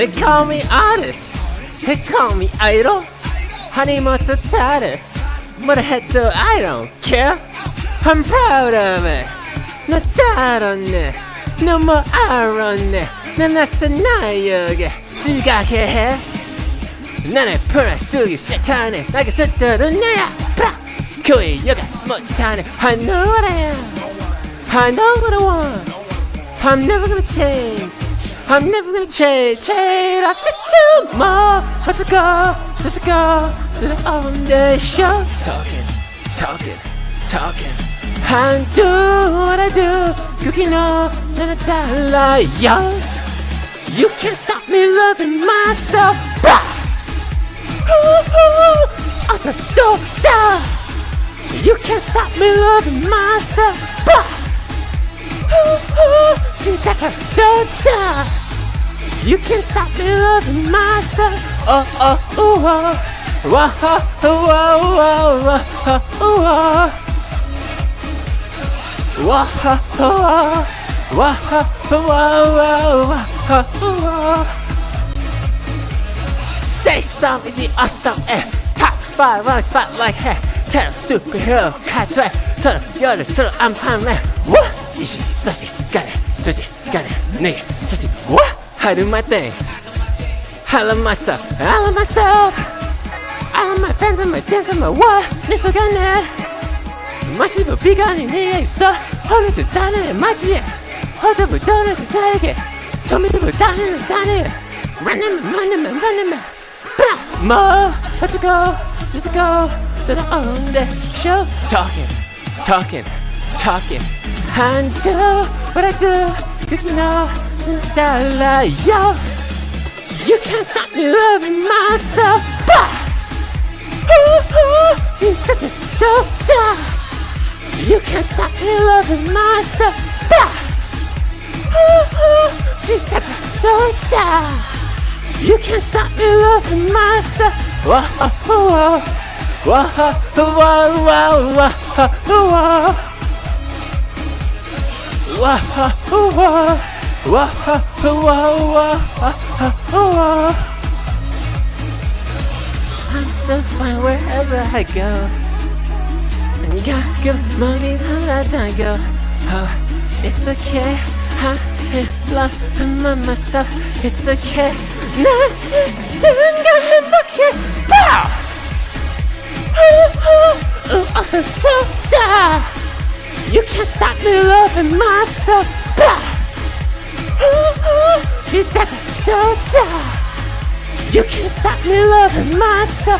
They call me artist, they call me idol. honeymoto title, but I don't care. I'm proud of it. No doubt on it. No more iron it. 난 나서나에게 지각해 해. 나는 풀어쓰기 싫다네. 나게 쓰들은 나야. 교회 여가 못 사네. I know what I am. I know what I want. I'm never gonna change. I'm never gonna trade up to more. Let's go, just go to the on the show. Talking. I do what I do. You know, and it's all like yo. You can't stop me loving myself. You can't stop me loving myself. You can't stop me loving myself. Say something, is awesome, top spot, rock spot like hey. Tell superhero, cat try, tell you're the I'm man. What? Is such got it, nigga, such what? I do my thing. I love myself, I love my fans and my dance and my what? This again. 마시고 비가니 내에 있어 어느새 다네 맞지 어제부터는 그대에게 처음부터는 다네 running more let's go just go to the on the show talking and do what I do you know yo you can't stop me loving myself You can't stop me loving myself. You can't stop me loving myself. I'm so fine wherever I go. Got good money that I go. Oh, it's okay. I love myself. It's okay. You can't stop me loving myself. You can't stop me loving myself.